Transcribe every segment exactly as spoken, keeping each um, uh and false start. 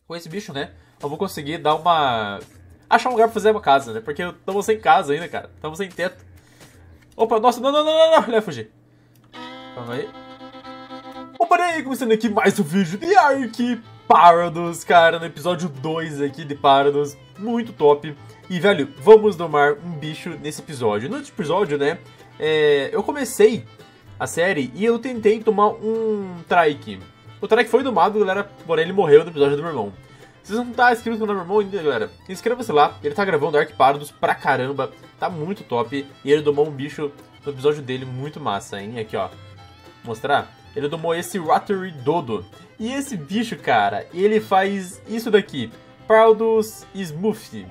com esse bicho, né, eu vou conseguir dar uma... achar um lugar pra fazer uma casa, né? Porque estamos sem casa ainda, cara. Estamos sem teto. Opa, nossa, não, não, não, não, não. Ele vai fugir. Calma aí. Opa, daí, começando aqui mais um vídeo de Ark Parados, cara, no episódio dois aqui de Parados. Muito top. E, velho, vamos domar um bicho nesse episódio. No último episódio, né, é, eu comecei a série e eu tentei tomar um trike. O trike foi domado, galera, porém ele morreu no episódio do meu irmão. Se vocês não estão inscritos no meu irmão ainda, galera, inscreva-se lá. Ele tá gravando Ark Parados pra caramba. Tá muito top. E ele domou um bicho no episódio dele muito massa, hein? Aqui, ó. Vou mostrar. Ele domou esse Rotary Dodo. E esse bicho, cara, ele faz isso daqui. Parados Smoothie.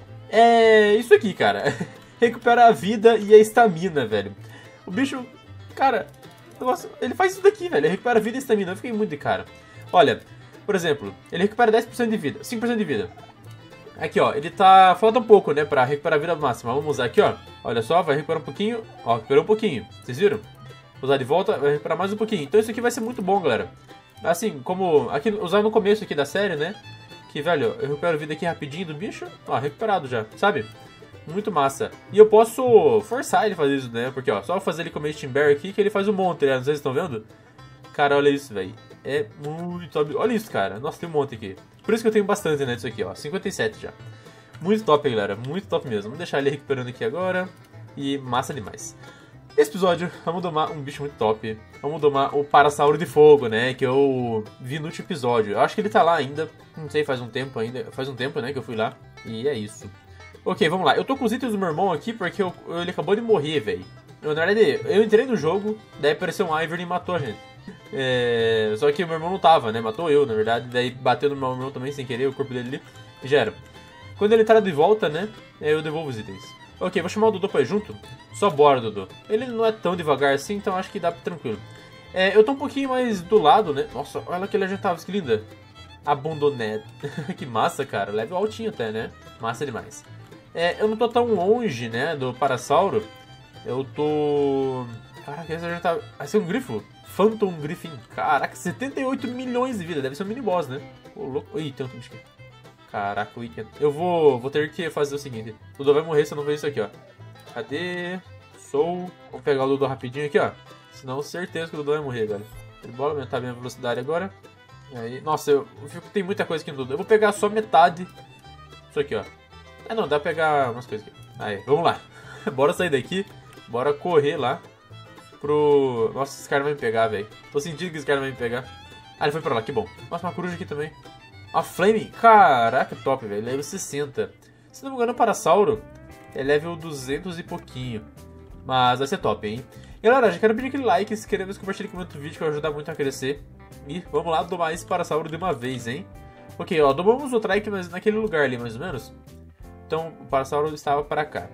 É isso aqui, cara. Recupera a vida e a estamina, velho. O bicho, cara, nossa, ele faz isso daqui, velho. Ele recupera a vida e a estamina. Eu fiquei muito de cara. Olha... Por exemplo, ele recupera dez por cento de vida, cinco por cento de vida. Aqui, ó, ele tá... Falta um pouco, né, pra recuperar a vida máxima. Vamos usar aqui, ó. Olha só, vai recuperar um pouquinho. Ó, recuperou um pouquinho. Vocês viram? Usar de volta, vai recuperar mais um pouquinho. Então isso aqui vai ser muito bom, galera. Assim, como... Aqui, usar no começo aqui da série, né? Que, velho, eu recupero vida aqui rapidinho do bicho. Ó, recuperado já, sabe? Muito massa. E eu posso forçar ele a fazer isso, né? Porque, ó, só fazer ele comer Steam Bear aqui que ele faz um monte, né? Não sei se vocês estão vendo. Cara, olha isso, velho. É muito top. Olha isso, cara. Nossa, tem um monte aqui. Por isso que eu tenho bastante, né, disso aqui, ó. cinquenta e sete já. Muito top, galera. Muito top mesmo. Vamos deixar ele recuperando aqui agora. E massa demais. Nesse episódio, vamos domar um bicho muito top. Vamos domar o Parasauro de Fogo, né, que eu vi no último episódio. Eu acho que ele tá lá ainda. Não sei, faz um tempo ainda. Faz um tempo, né, que eu fui lá. E é isso. Ok, vamos lá. Eu tô com os itens do meu irmão aqui porque eu, ele acabou de morrer, velho. Na verdade, eu entrei no jogo, daí apareceu um Ivern e matou a gente. É... Só que o meu irmão não tava, né? Matou eu, na verdade. Daí bateu no meu irmão também sem querer, o corpo dele ali. E já era. Quando ele tá de volta, né? Eu devolvo os itens. Ok, vou chamar o Dodô pra ir junto. Só bora, Dodô. Ele não é tão devagar assim, então acho que dá tranquilo. É, eu tô um pouquinho mais do lado, né? Nossa, olha que ele já tava, que linda. Abandoned. Que massa, cara. Level altinho até, né? Massa demais. É, eu não tô tão longe, né? Do Parasauro. Eu tô... Caraca, esse já tá... Vai ser um grifo? Phantom Griffin. Caraca, setenta e oito milhões de vida. Deve ser um mini boss, né? Ô, louco. Ih, tem um bicho aqui. Caraca, o Weekend. Eu vou, vou ter que fazer o seguinte. O Dudu vai morrer se eu não ver isso aqui, ó. Cadê? Sou... Vamos pegar o Dudu rapidinho aqui, ó. Senão, certeza que o Dudu vai morrer, galera. Bora aumentar a minha velocidade agora. Aí, nossa, eu, eu fico, tem muita coisa aqui no Dudu. Eu vou pegar só metade. Isso aqui, ó. Ah, não, dá pra pegar umas coisas aqui. Aí, vamos lá. Bora sair daqui. Bora correr lá. Pro... Nossa, esse cara vai me pegar, velho. Tô sentindo que esse cara vai me pegar. Ah, ele foi pra lá, que bom. Nossa, uma coruja aqui também. A Flame, caraca, top, velho. Level sessenta. Se não me engano, o Parasauro é level duzentos e pouquinho. Mas vai ser top, hein? Galera, já quero pedir aquele like, se inscreva, compartilhe, comenta o vídeo que vai ajudar muito a crescer. E vamos lá domar esse Parasauro de uma vez, hein? Ok, ó, domamos o Trike, mas naquele lugar ali, mais ou menos. Então, o Parasauro estava para cá.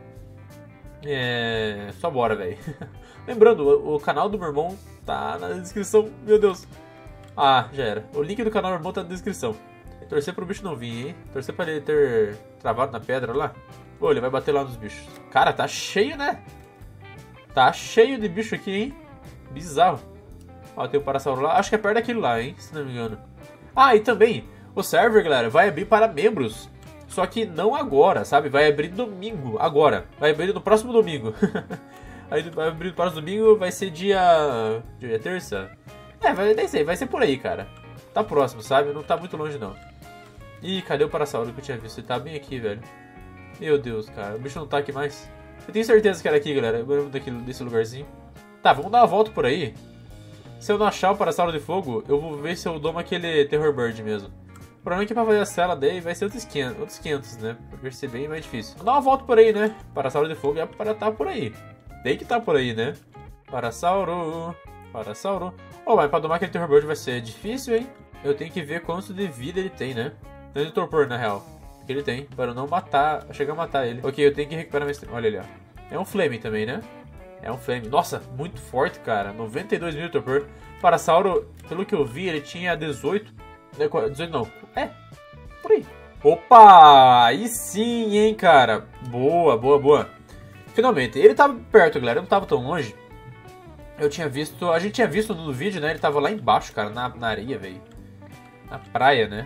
É... Só bora, velho. Lembrando, o, o canal do meu irmão tá na descrição. Meu Deus. Ah, já era. O link do canal do meu irmão tá na descrição. Torcer pro bicho não vir, hein? Torcer pra ele ter travado na pedra lá. Pô, ele vai bater lá nos bichos. Cara, tá cheio, né? Tá cheio de bicho aqui, hein? Bizarro. Ó, tem o Parasauro lá. Acho que é perto daquele lá, hein? Se não me engano. Ah, e também, o server, galera, vai abrir para membros. Só que não agora, sabe? Vai abrir domingo, agora. Vai abrir no próximo domingo. Aí vai abrir no próximo domingo, vai ser dia... Dia terça? É, vai, nem sei, vai ser por aí, cara. Tá próximo, sabe? Não tá muito longe, não. Ih, cadê o Parasauro que eu tinha visto? Ele tá bem aqui, velho. Meu Deus, cara. O bicho não tá aqui mais. Eu tenho certeza que era aqui, galera. Eu lembro daquele, desse lugarzinho. Tá, vamos dar uma volta por aí. Se eu não achar o Parasauro de Fogo, eu vou ver se eu domo aquele Terror Bird mesmo. O problema é que pra fazer a cela dele vai ser outros quinhentos, outros quinhentos, né? Vai ser bem mais difícil. Vamos dar uma volta por aí, né? Parasauro de Fogo é para estar por aí. Tem que estar por aí, né? Parasauro. Parasauro. Oh, mas pra domar aquele Terror Bird vai ser difícil, hein? Eu tenho que ver quanto de vida ele tem, né? Não de torpor, na real. Que ele tem, para não matar, chegar a matar ele. Ok, eu tenho que recuperar minha stream. Olha ali, ó. É um Flame também, né? É um Flame. Nossa, muito forte, cara. noventa e dois mil de torpor. Parasauro, pelo que eu vi, ele tinha dezoito. dezoito não. É, por aí. Opa! Aí sim, hein, cara. Boa, boa, boa. Finalmente. Ele tava perto, galera. Eu não tava tão longe. Eu tinha visto... A gente tinha visto no vídeo, né? Ele tava lá embaixo, cara. Na, na areia, velho. Na praia, né?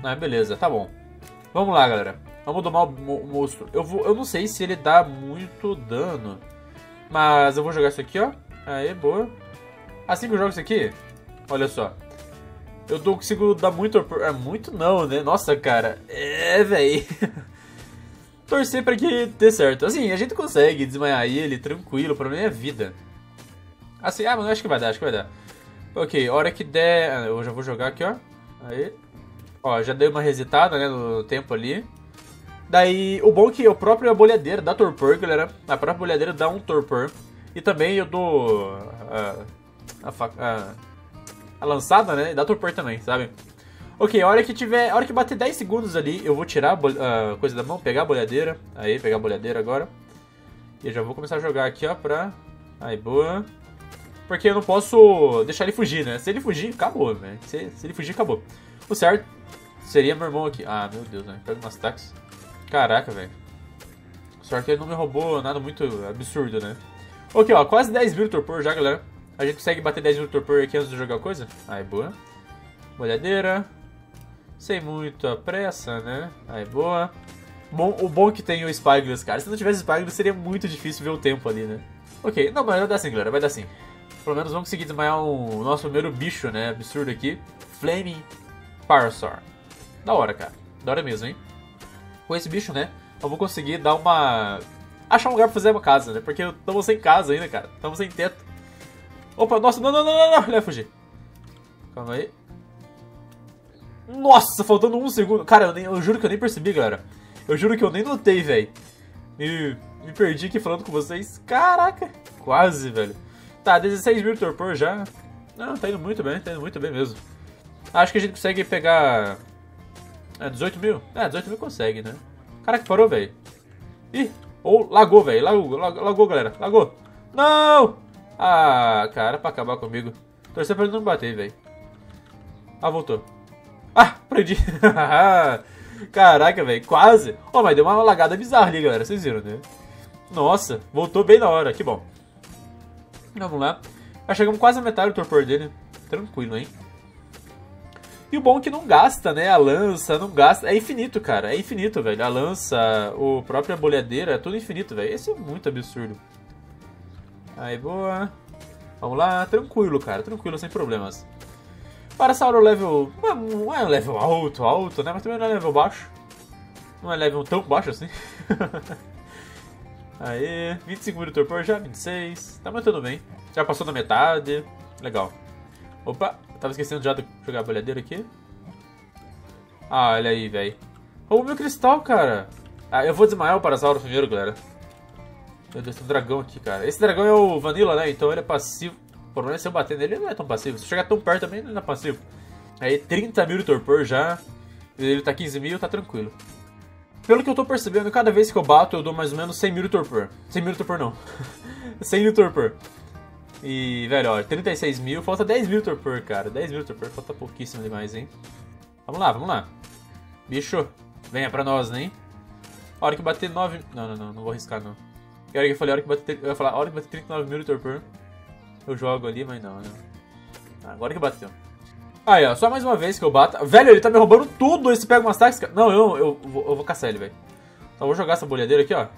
Ah, beleza, tá bom. Vamos lá, galera. Vamos domar o mo monstro. Eu, vou, eu não sei se ele dá muito dano. Mas eu vou jogar isso aqui, ó. Aê, boa. Assim que eu jogo isso aqui, olha só. Eu tô, consigo dar muito... É, muito não, né? Nossa, cara. É, véi. Torcer pra que dê certo. Assim, a gente consegue desmaiar ele tranquilo. O problema é a vida. Assim, ah, mas eu acho que vai dar, acho que vai dar. Ok, hora que der... Eu já vou jogar aqui, ó. Aí. Ó, já dei uma resetada, né, no tempo ali. Daí, o bom é que o próprio a bolhadeira dá torpor, galera. A própria bolhadeira dá um torpor. E também eu dou... A, a, a, a lançada, né, dá torpor também, sabe? Ok, a hora que tiver... A hora que bater dez segundos ali, eu vou tirar a, a coisa da mão, pegar a bolhadeira. Aí, pegar a bolhadeira agora. E eu já vou começar a jogar aqui, ó, pra... Aí, boa. Porque eu não posso deixar ele fugir, né? Se ele fugir, acabou, velho. Se, se ele fugir, acabou. O certo seria meu irmão aqui. Ah, meu Deus, né? Pega umas taxas. Caraca, velho. Só que ele não me roubou nada muito absurdo, né? Ok, ó. Quase dez mil torpor já, galera. A gente consegue bater dez mil torpor aqui antes de jogar coisa? Aí, boa. Bolhadeira. Sem muita pressa, né? Aí, boa. Bom, o bom que tem o Spyglass, cara. Se não tivesse Spyglass, seria muito difícil ver o tempo ali, né? Ok. Não, mas vai dar sim, galera. Vai dar sim. Pelo menos vamos conseguir desmaiar o nosso primeiro bicho, né? Absurdo aqui. Flaming Parasaur. Da hora, cara. Da hora mesmo, hein? Com esse bicho, né? Eu vou conseguir dar uma... Achar um lugar pra fazer uma casa, né? Porque estamos sem casa ainda, cara. Estamos sem teto. Opa, nossa, não, não, não, não, não. Ele vai fugir. Calma aí. Nossa, faltando um segundo. Cara, eu, nem, eu juro que eu nem percebi, galera. Eu juro que eu nem notei, velho. Me, me perdi aqui falando com vocês. Caraca. Quase, velho. Tá, dezesseis mil torpor já. Não, tá indo muito bem, tá indo muito bem mesmo. Acho que a gente consegue pegar... É, dezoito mil? É, dezoito mil consegue, né? Caraca, parou, velho. Ih, ou lagou, velho. Lagou, lagou, galera. Lagou. Não! Ah, cara, pra acabar comigo. Torcer pra ele não me bater, velho. Ah, voltou. Ah, prendi. Caraca, velho, quase. Ó, oh, mas deu uma lagada bizarra ali, galera. Vocês viram, né? Nossa, voltou bem na hora. Que bom. Vamos lá. Já chegamos quase a metade do torpor dele. Tranquilo, hein? E o bom é que não gasta, né? A lança não gasta. É infinito, cara. É infinito, velho. A lança, o própria bolhadeira, é tudo infinito, velho. Esse é muito absurdo. Aí, boa. Vamos lá. Tranquilo, cara. Tranquilo, sem problemas. Parasauro level... Não é um level alto, alto, né? Mas também não é level baixo. Não é level tão baixo assim. Aê, vinte e cinco mil de torpor já, vinte e seis. Tá mantendo bem. Já passou da metade. Legal. Opa, tava esquecendo já de jogar a bolhadeira aqui. Ah, olha aí, velho. Roubou meu cristal, cara. Ah, eu vou desmaiar o Parasauro primeiro, galera. Meu Deus, tem um dragão aqui, cara. Esse dragão é o Vanilla, né? Então ele é passivo. O problema é se eu bater nele, ele não é tão passivo. Se eu chegar tão perto também, ele não é passivo. Aí, trinta mil de torpor já. Ele tá quinze mil, tá tranquilo. Pelo que eu tô percebendo, cada vez que eu bato, eu dou mais ou menos cem mil de torpor. cem mil de torpor não. cem mil de torpor. E, velho, ó, trinta e seis mil, falta dez mil de torpor, cara. dez mil de torpor, falta pouquíssimo demais, hein. Vamos lá, vamos lá. Bicho, venha pra nós, né, hein. A hora que bater nove... Não, não, não, não vou arriscar, não. E a hora que eu falei, a hora que bater... Eu ia falar, a hora que bater trinta e nove mil de torpor, eu jogo ali, mas não, não. Agora que bateu. Aí, ó, só mais uma vez que eu bato. Velho, ele tá me roubando tudo. Esse pega umas taxas. Não, eu, eu, eu, vou, eu vou caçar ele, velho. Só vou jogar essa bolhadeira aqui, ó.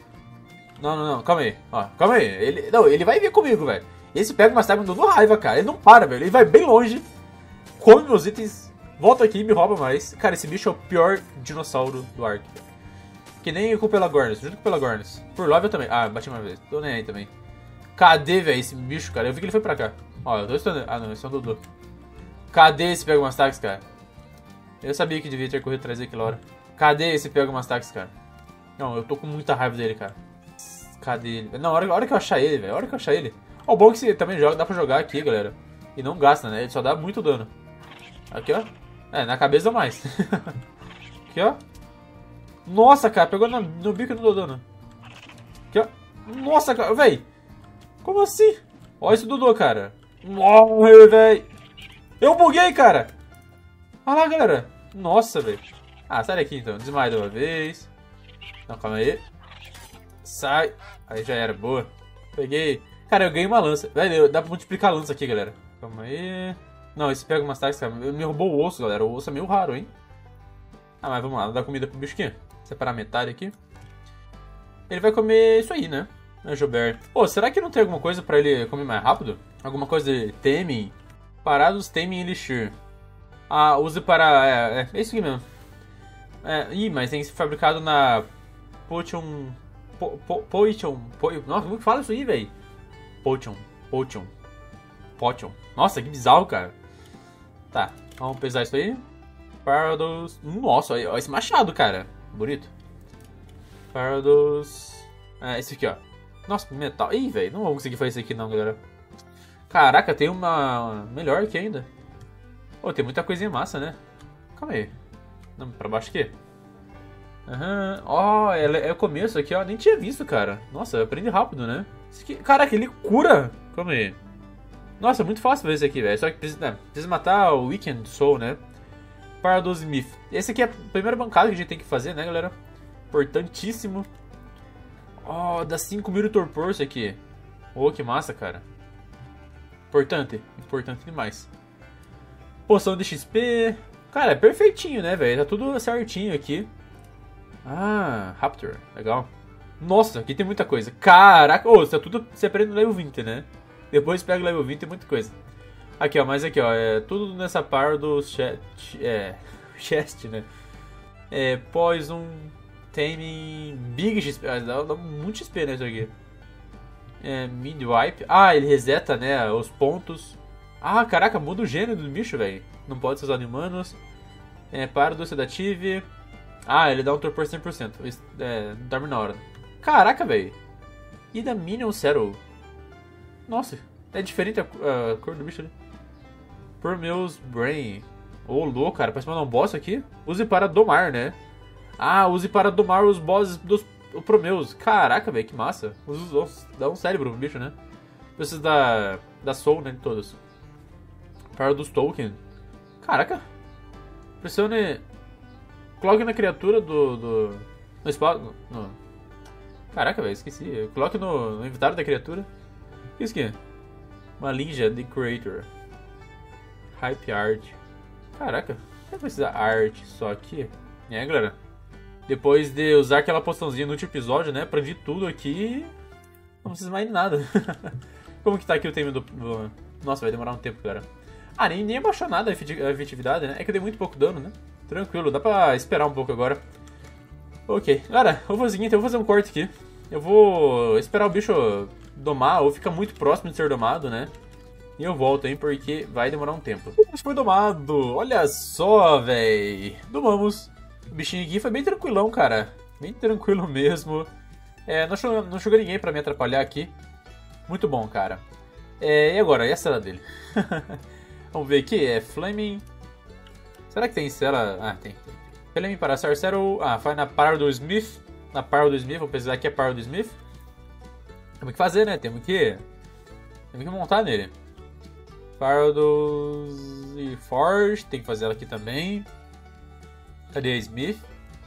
Não, não, não, calma aí. Ó, calma aí. Ele, não, ele vai vir comigo, velho. Esse pega umas taxas me dando raiva, cara. Ele não para, velho. Ele vai bem longe. Come meus itens. Volta aqui e me rouba mais. Cara, esse bicho é o pior dinossauro do Ark. Que nem com o Pelagornis. Junto com o Pelagornis. Por Love eu também. Ah, bati uma vez. Tô nem aí também. Cadê, velho, esse bicho, cara? Eu vi que ele foi pra cá. Ó, eu tô estando... Ah, não, esse é o Dodô. Cadê esse Pega Umas Taxas, cara? Eu sabia que devia ter corrido atrás daquela hora. Cadê esse Pega Umas Taxas, cara? Não, eu tô com muita raiva dele, cara. Cadê ele? Não, a hora, a hora que eu achar ele, velho. A hora que eu achar ele. Ó, o bom é que você também joga, dá pra jogar aqui, galera. E não gasta, né? Ele só dá muito dano. Aqui, ó. É, na cabeça mais. Aqui, ó. Nossa, cara, pegou no, no bico e não deu dano. Aqui, ó. Nossa, cara, velho. Como assim? Olha esse Dodô, cara. Morre, velho. Eu buguei, cara. Olha lá, galera. Nossa, velho. Ah, sai daqui, então. Desmaia de uma vez. Não, calma aí. Sai. Aí já era, boa. Peguei. Cara, eu ganhei uma lança. Velho, dá pra multiplicar a lança aqui, galera. Calma aí. Não, esse pega umas taxas, cara. Me roubou o osso, galera. O osso é meio raro, hein. Ah, mas vamos lá, vou dar comida pro bicho aqui. Separar metade aqui. Ele vai comer isso aí, né? É Jobert. Pô, será que não tem alguma coisa pra ele comer mais rápido? Alguma coisa de Temin? Parados Temin Elixir. Ah, use para... É, é, é isso aqui mesmo. É, ih, mas tem que ser fabricado na... Potion... Po, po, Potion... Po, nossa, como que fala isso aí, velho? Potion. Potion. Potion. Nossa, que bizarro, cara. Tá, vamos pesar isso aí. Parados... Nossa, olha, olha esse machado, cara. Bonito. Parados... É, esse aqui, ó. Nossa, metal. Ih, velho, não vou conseguir fazer isso aqui não, galera. Caraca, tem uma melhor aqui ainda. Pô, tem muita coisinha massa, né? Calma aí. Não, pra baixo aqui. Aham. Ó, oh, é, é o começo aqui, ó. Nem tinha visto, cara. Nossa, aprende rápido, né? Isso aqui... Caraca, ele cura. Calma aí. Nossa, é muito fácil fazer isso aqui, velho. Só que precisa, né, precisa matar o Weekend Soul, né? Parados Smith. Esse aqui é a primeira bancada que a gente tem que fazer, né, galera? Importantíssimo. Ó, oh, dá cinco mil de torpor isso aqui. Oh, que massa, cara. Importante. Importante demais. Poção de X P. Cara, é perfeitinho, né, velho? Tá tudo certinho aqui. Ah, Raptor. Legal. Nossa, aqui tem muita coisa. Caraca. Ô, oh, tá tudo... Você aprende no level vinte, né? Depois pega o level vinte, tem muita coisa. Aqui, ó. Mas aqui, ó. É tudo nessa par do... É... Chest, né? É... Poison... Taming... Big X P. Ah, dá, dá muito X P, né, isso aqui. É... Mid-wipe. Ah, ele reseta, né? Os pontos. Ah, caraca. Muda o gênero do bicho, velho. Não pode ser usado em humanos. É... Para do Sedative... Ah, ele dá um torpor cem por cento. É, dorme na hora. Caraca, velho. E da Minion Zero. Nossa, é diferente a, a cor do bicho ali. Promeus Brain. Ô, oh, louco, cara. Parece mandar um boss aqui. Use para domar, né? Ah, use para domar os bosses dos Promeus. Caraca, velho, que massa. Use, dá um cérebro pro bicho, né? Precisa da, da soul, né, de todos. Para dos Token. Caraca. Pressione... Coloque na criatura do... do no espaço... No... Caraca, velho, esqueci. Coloque no, no inventário da criatura. O que é isso aqui? Uma Linja de Creator. Hype Art. Caraca, não precisa art só aqui. É, galera. Depois de usar aquela poçãozinha no último episódio, né? Aprendi tudo aqui. Não precisa mais de nada. Como que tá aqui o time do... do... Nossa, vai demorar um tempo, cara. Ah, nem, nem abaixou nada a efetividade, né? É que eu dei muito pouco dano, né? Tranquilo, dá pra esperar um pouco agora. Ok, galera, eu vou fazer o seguinte, eu vou fazer um corte aqui. Eu vou esperar o bicho domar, ou ficar muito próximo de ser domado, né? E eu volto, hein, porque vai demorar um tempo. O bicho foi domado, olha só, véi. Domamos. O bichinho aqui foi bem tranquilão, cara. Bem tranquilo mesmo. É, não chegou, não chegou ninguém pra me atrapalhar aqui. Muito bom, cara. É, e agora, e a cela dele? Vamos ver aqui, é Flaming... Será que tem cela? Ah, tem. Flaming para Sarcero. Ah, vai na par do Smith. Na par do Smith, vou precisar aqui a par do Smith. Temos que fazer, né? Temos que... Temos que montar nele. Par do... E Forge, tem que fazer ela aqui também. Cadê a Smith?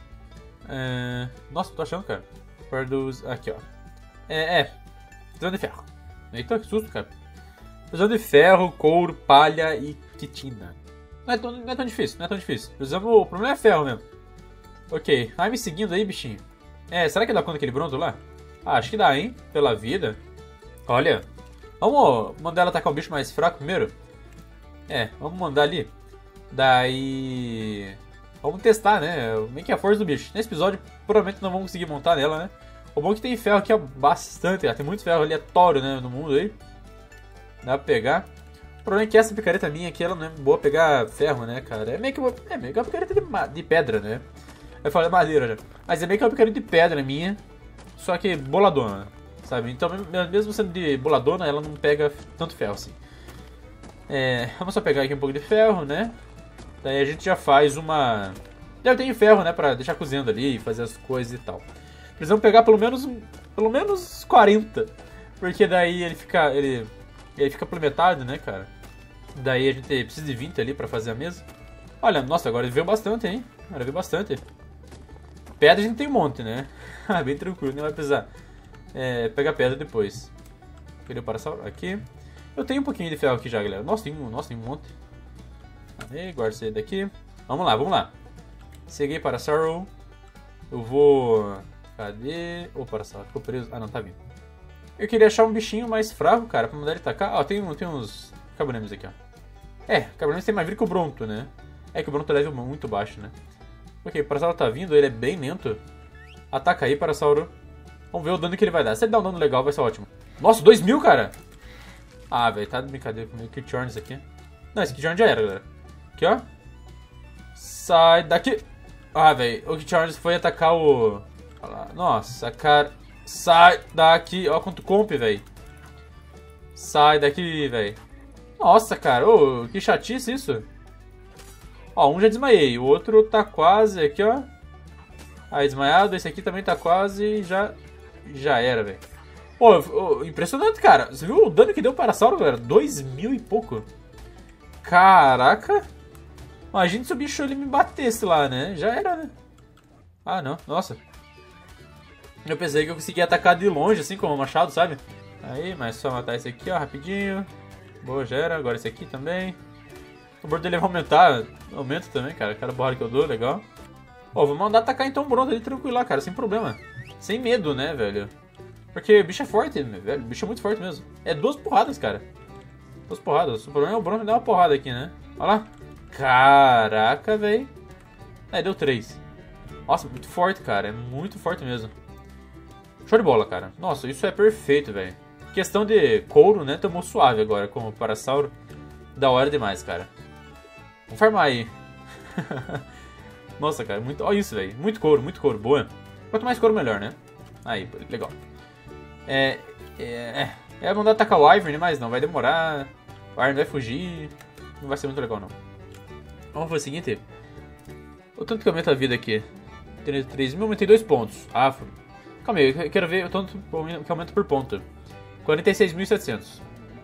É... Nossa, tô achando, cara. Par dos... Aqui, ó. É, é. Prisão de ferro. Eita, que susto, cara. Prisão de ferro, couro, palha e quitina. Não é, tão, não é tão difícil, não é tão difícil. Precisamos, o problema é ferro mesmo. Ok, vai me seguindo aí, bichinho. É, será que dá conta daquele bronto lá? Ah, acho que dá, hein? Pela vida. Olha. Vamos mandar ela atacar o bicho mais fraco primeiro? É, vamos mandar ali. Daí... Vamos testar, né? Meio que a força do bicho. Nesse episódio, provavelmente não vamos conseguir montar nela, né? O bom é que tem ferro aqui, ó, bastante. Tem muito ferro aleatório, né, no mundo aí. Dá pra pegar. O problema é que essa picareta minha aqui, ela não é boa pegar ferro, né, cara? É meio que uma, é meio que uma picareta de, de pedra, né? Eu falei madeira já. Mas é meio que uma picareta de pedra minha, só que boladona, sabe? Então, mesmo sendo de boladona, ela não pega tanto ferro assim. É, vamos só pegar aqui um pouco de ferro, né? Daí a gente já faz uma... Eu tenho ferro, né, pra deixar cozinhando ali, fazer as coisas e tal. Precisamos pegar pelo menos, pelo menos quarenta, porque daí ele fica... Ele... E aí fica pela metade, né, cara? Daí a gente precisa de vinte ali pra fazer a mesa. Olha, nossa, agora ele veio bastante, hein? Agora veio bastante. Pedra a gente tem um monte, né? Bem tranquilo, nem vai precisar é, pegar pedra depois. Cadê o parasauro? Aqui. Eu tenho um pouquinho de ferro aqui já, galera. Nossa, tem um, nossa, tem um monte. Aí, guarda isso aí daqui. Vamos lá, vamos lá. Segui para Sorrow. Eu vou... Cadê? Ô, para Sorrow, ficou preso. Ah, não, tá vindo. Eu queria achar um bichinho mais fraco, cara, pra mandar ele tacar. Ó, tem, tem uns Cabranemes aqui, ó. É, Cabranemes tem mais vida que o Bronto, né? É que o Bronto é level muito baixo, né? Ok, o Parasauro tá vindo, ele é bem lento. Ataca aí, Parasauro. Vamos ver o dano que ele vai dar. Se ele dar um dano legal, vai ser ótimo. Nossa, dois mil, cara! Ah, velho, tá de brincadeira comigo. Kitchorns aqui. Não, esse Kitchorn já era, galera. Aqui, ó. Sai daqui. Ah, velho, o Kitchorns foi atacar o... Nossa, cara. Sai daqui. Ó quanto comp, velho. Sai daqui, velho. Nossa, cara. Ô, que chatice isso. Ó, um já desmaiei. O outro tá quase aqui, ó. Aí, desmaiado. Esse aqui também tá quase. Já já era, velho. Pô, impressionante, cara. Você viu o dano que deu o Parasauro, galera? Dois mil e pouco. Caraca. Imagina se o bicho ele me batesse lá, né? Já era, né? Ah, não. Nossa. Eu pensei que eu conseguia atacar de longe, assim, com o machado, sabe? Aí, mas só matar esse aqui, ó, rapidinho. Boa, já era. Agora esse aqui também. O bordo dele vai aumentar. Aumenta também, cara. Cada borrada que eu dou, legal. Ó, vou mandar atacar então o Bronto ali tranquilo lá, cara. Sem problema. Sem medo, né, velho? Porque o bicho é forte, velho. O bicho é muito forte mesmo. É duas porradas, cara. Duas porradas. O problema é o Bronto dar uma porrada aqui, né? Olha lá. Caraca, velho. É, deu três. Nossa, muito forte, cara. É muito forte mesmo. Show de bola, cara. Nossa, isso é perfeito, velho. Questão de couro, né? Tomou suave agora com o Parasauro. Da hora demais, cara. Vamos farmar aí. Nossa, cara. Muito... Olha isso, velho. Muito couro, muito couro. Boa. Quanto mais couro, melhor, né? Aí, legal. É... É... É mandar atacar o Ivern, mas não. Vai demorar. O Ivern vai fugir. Não vai ser muito legal, não. Vamos fazer o seguinte. O tanto que aumenta a vida aqui. três mil, aumentei dois pontos. Ah, calma aí, eu quero ver o tanto que aumenta por ponto. quarenta e seis mil e setecentos.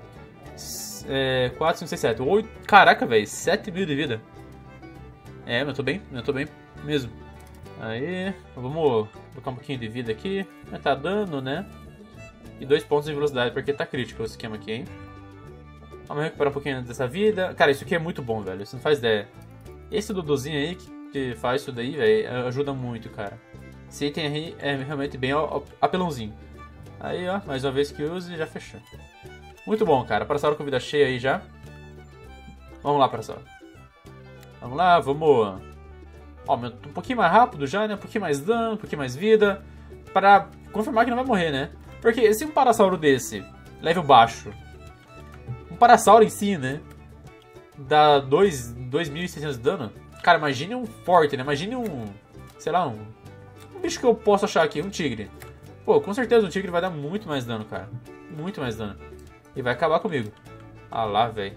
É, quatro, cinco, seis, sete, oito. Caraca, velho, sete mil de vida. É, eu tô bem, eu tô bem mesmo. Aí, vamos colocar um pouquinho de vida aqui. Tá dano, né? E dois pontos de velocidade, porque tá crítico o esquema aqui, hein? Vamos recuperar um pouquinho dessa vida. Cara, isso aqui é muito bom, velho. Você não faz ideia. Esse Duduzinho aí que, que faz isso daí, velho, ajuda muito, cara. Esse item aí é realmente bem apelãozinho. Aí, ó, mais uma vez que use, já fechou. Muito bom, cara. Parasauro com vida cheia aí já. Vamos lá, Parasauro. Vamos lá, vamos... Aumenta um pouquinho mais rápido já, né? Um pouquinho mais dano, um pouquinho mais vida. Pra confirmar que não vai morrer, né? Porque se um Parasauro desse, level baixo... Um Parasauro em si, né? Dá dois mil e seiscentos de dano. Cara, imagine um forte, né? Imagine um... Sei lá, um... Um bicho que eu posso achar aqui, um tigre. Pô, com certeza um tigre vai dar muito mais dano, cara. Muito mais dano. E vai acabar comigo. Ah lá, velho.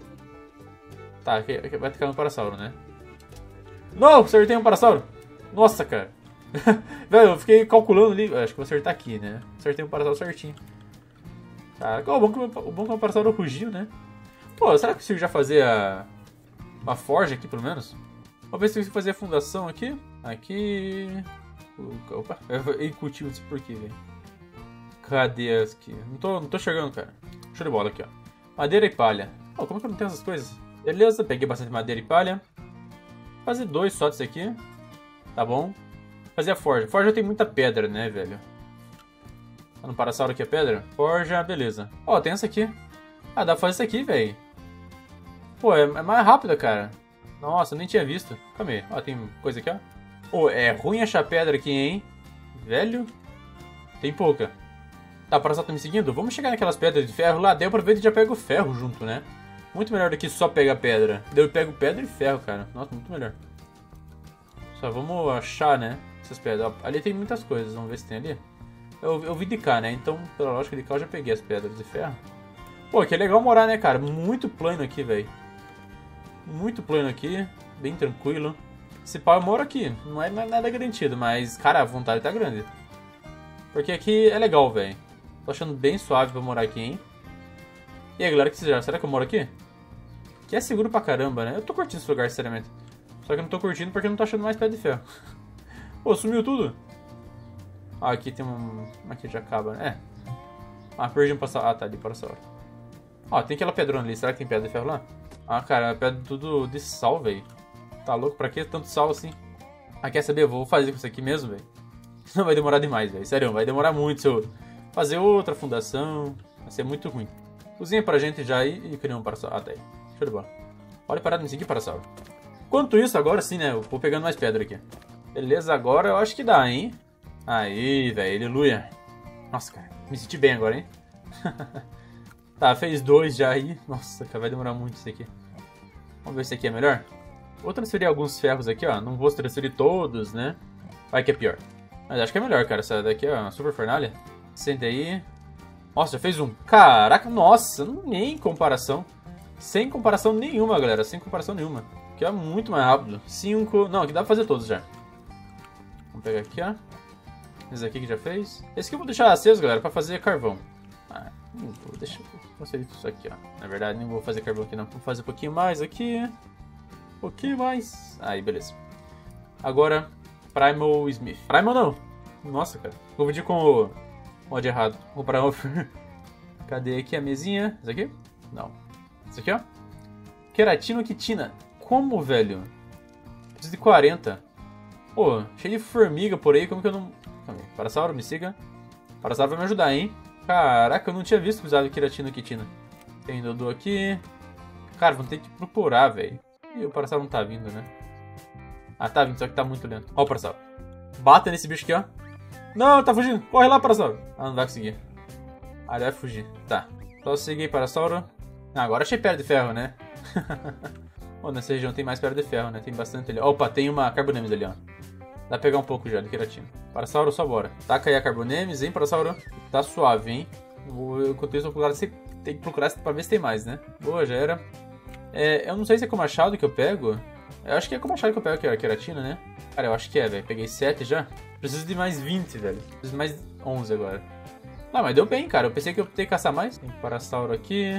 Tá, aqui, aqui vai ficar no Parasauro, né? Não, acertei um Parasauro. Nossa, cara. Velho, eu fiquei calculando ali. Acho que vou acertar aqui, né? Acertei um Parasauro certinho. Caraca, oh, o bom que o bom que o Parasauro rugiu, né? Pô, será que eu consigo já fazer a... Uma forja aqui, pelo menos? Vamos ver se eu consigo fazer a fundação aqui. Aqui... Opa, eu incuti, não sei porquê, velho. Cadê as aqui? Não tô, não tô chegando, cara. Show de bola aqui, ó. Madeira e palha. Oh, como que eu não tenho essas coisas? Beleza, peguei bastante madeira e palha. Vou fazer dois só disso aqui. Tá bom. Fazer a forja. Forja tem muita pedra, né, velho? Tá no Parasauro aqui a pedra? Forja, beleza. Ó, oh, tem essa aqui. Ah, dá pra fazer isso aqui, velho. Pô, é, é mais rápida, cara. Nossa, eu nem tinha visto. Calma aí. Ó, tem coisa aqui, ó. Pô, é ruim achar pedra aqui, hein? Velho. Tem pouca. Tá, o Parasauro tá me seguindo? Vamos chegar naquelas pedras de ferro lá. Daí eu aproveito e já pego o ferro junto, né? Muito melhor do que só pegar pedra. Daí eu pego pedra e ferro, cara. Nossa, muito melhor. Só vamos achar, né? Essas pedras. Ó, ali tem muitas coisas. Vamos ver se tem ali. Eu, eu vi de cá, né? Então, pela lógica de cá, eu já peguei as pedras de ferro. Pô, que legal morar, né, cara? Muito plano aqui, velho. Muito plano aqui. Bem tranquilo. Esse pau eu moro aqui. Não é nada garantido, mas, cara, a vontade tá grande. Porque aqui é legal, velho. Tô achando bem suave pra morar aqui, hein? E aí, galera, o que vocês acham? Será que eu moro aqui? Que é seguro pra caramba, né? Eu tô curtindo esse lugar, sinceramente. Só que eu não tô curtindo porque eu não tô achando mais pé de ferro. Pô, sumiu tudo. Ah, aqui tem um... Aqui já acaba, né? É. Ah, perdi um Parasauro. Ah, tá ali, Parasauro. Ó, tem aquela pedrona ali. Será que tem pedra de ferro lá? Ah, cara, é pedra tudo de sal, velho. Tá louco? Pra que tanto sal assim? Ah, quer saber? Eu vou fazer com isso aqui mesmo, velho. Não vai demorar demais, velho. Sério, vai demorar muito se eu fazer outra fundação. Vai ser muito ruim. Cozinha pra gente já aí e cria um parasauro. Ah, tá aí. Show de bola. Pode parar de me seguir, parasauro. Enquanto isso, agora sim, né? Eu vou pegando mais pedra aqui. Beleza, agora eu acho que dá, hein? Aí, velho. Aleluia. Nossa, cara. Me senti bem agora, hein? Tá, fez dois já aí. Nossa, cara, vai demorar muito isso aqui. Vamos ver se aqui é melhor. Vou transferir alguns ferros aqui, ó. Não vou transferir todos, né? Vai que é pior. Mas acho que é melhor, cara. Essa daqui é uma super fornalha. Senta aí. Nossa, já fez um. Caraca, nossa. Nem comparação. Sem comparação nenhuma, galera. Sem comparação nenhuma. Aqui é muito mais rápido. Cinco. Não, aqui dá pra fazer todos já. Vamos pegar aqui, ó. Esse aqui que já fez. Esse aqui eu vou deixar aceso, galera, pra fazer carvão. Ah, não vou deixar. Vou fazer isso aqui, ó. Na verdade, nem vou fazer carvão aqui, não. Vou fazer um pouquinho mais aqui. Um pouquinho mais. Aí, beleza. Agora, Primal Smith. Primal não. Nossa, cara. Confundi com o mod errado. Vou comprar um. Cadê aqui a mesinha? Isso aqui? Não. Isso aqui, ó. Queratina ou quitina? Como, velho? Preciso de quarenta. Pô, cheio de formiga por aí. Como que eu não... Parasauro, me siga. Parasauro vai me ajudar, hein? Caraca, eu não tinha visto que usava queratina ou quitina. Tem Dodô aqui. Cara, vamos ter que procurar, velho. E o Parasauro não tá vindo, né? Ah, tá vindo, só que tá muito lento. Ó o Parasauro. Bata nesse bicho aqui, ó. Não, tá fugindo. Corre lá, Parasauro. Ah, não vai conseguir. Ah, ele vai fugir. Tá. Só seguir, Parasauro. Ah, agora achei pedra de ferro, né? Pô, nessa região tem mais pedra de ferro, né? Tem bastante ali. Opa, tem uma Carbonemis ali, ó. Dá pra pegar um pouco já de queratina. Parasauro, só bora. Taca aí a Carbonemis, hein, Parasauro? Tá suave, hein? Vou, enquanto isso, eu vou procurar se... tem que procurar pra ver se tem mais, né? Boa, já era. É, eu não sei se é com machado que eu pego. Eu acho que é com machado que eu pego que é a queratina, né? Cara, eu acho que é, velho. Peguei sete já. Preciso de mais vinte, velho. Preciso de mais onze agora. Ah, mas deu bem, cara. Eu pensei que eu ia ter que caçar mais. Tem Parasauro aqui.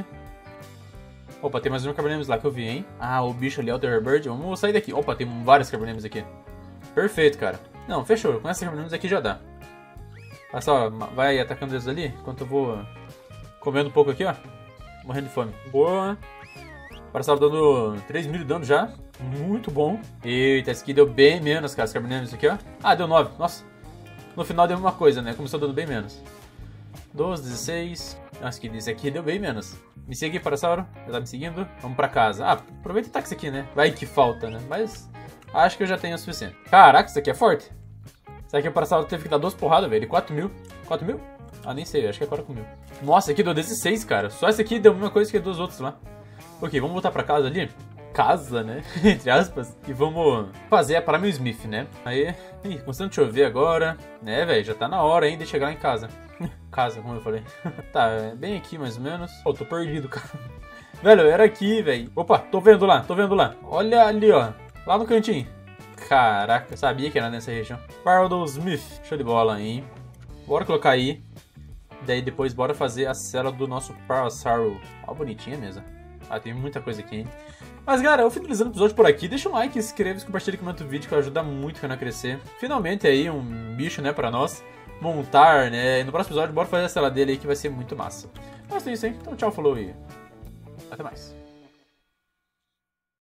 Opa, tem mais um Carbonemis lá que eu vi, hein? Ah, o bicho ali é o Terrorbird. Vamos sair daqui. Opa, tem vários Carbonemis aqui. Perfeito, cara. Não, fechou. Com essas Carbonemis aqui já dá. Olha só, vai atacando eles ali. Enquanto eu vou comendo um pouco aqui, ó. Morrendo de fome. Boa. Parasauro dando três mil de dano já. Muito bom. Eita, esse aqui deu bem menos, cara. Os Carbonemis aqui, ó. Ah, deu nove. Nossa. No final deu uma coisa, né? Começou dando bem menos. doze, dezesseis. Acho que esse aqui deu bem menos. Me segue, Parasauro. Já tá me seguindo. Vamos pra casa. Ah, aproveita e taca isso aqui, né? Vai que falta, né? Mas acho que eu já tenho o suficiente. Caraca, isso aqui é forte. Será que o Parasauro teve que dar duas porradas, velho? quatro mil. quatro mil? Ah, nem sei. Acho que é quatro mil. Nossa, aqui deu dezesseis, cara. Só esse aqui deu a mesma coisa que duas outras lá. Ok, vamos voltar pra casa ali. Casa, né? Entre aspas. E vamos fazer a Primal Smith, né? Aí, ih, começando a chover agora. Né, velho? Já tá na hora ainda de chegar lá em casa. Casa, como eu falei. Tá, é bem aqui mais ou menos. Pô, tô perdido, cara. Velho, era aqui, velho. Opa, tô vendo lá, tô vendo lá. Olha ali, ó. Lá no cantinho. Caraca, sabia que era nessa região. Primal Smith. Show de bola, hein? Bora colocar aí. Daí depois bora fazer a cela do nosso Parasauro. Ó, bonitinha mesmo. Ah, tem muita coisa aqui, hein? Mas, galera, eu finalizando o episódio por aqui. Deixa um like, se inscreve, se compartilha e comenta o vídeo, que ajuda muito o canal a crescer. Finalmente aí, um bicho, né, pra nós montar, né? E no próximo episódio, bora fazer a cela dele aí, que vai ser muito massa. Mas é isso aí. Então, tchau, falou e até mais.